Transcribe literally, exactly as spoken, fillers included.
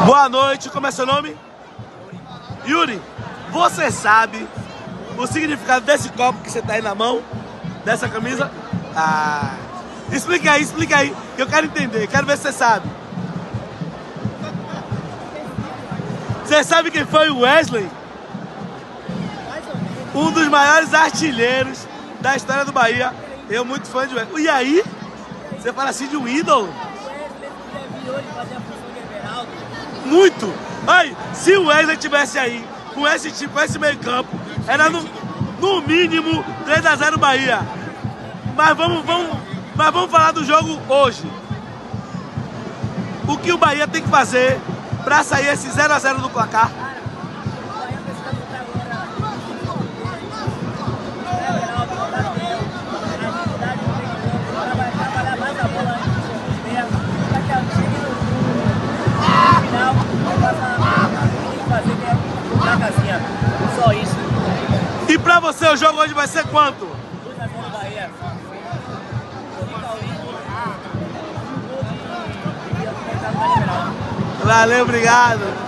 Boa noite, como é seu nome? Yuri, você sabe o significado desse copo que você tá aí na mão? Dessa camisa? Ah, explica aí, explica aí, que eu quero entender, quero ver se você sabe. Você sabe quem foi o Wesley? Um dos maiores artilheiros da história do Bahia. Eu muito fã de Wesley. E aí? Você fala assim de um ídolo? Muito! Ai, se o Wesley tivesse aí, com esse tipo, com esse meio campo, era no, no mínimo três a zero Bahia. Mas vamos, vamos, mas vamos falar do jogo hoje. O que o Bahia tem que fazer para sair esse zero a zero do placar? Só isso. E pra você o jogo hoje vai ser quanto? Valeu, obrigado.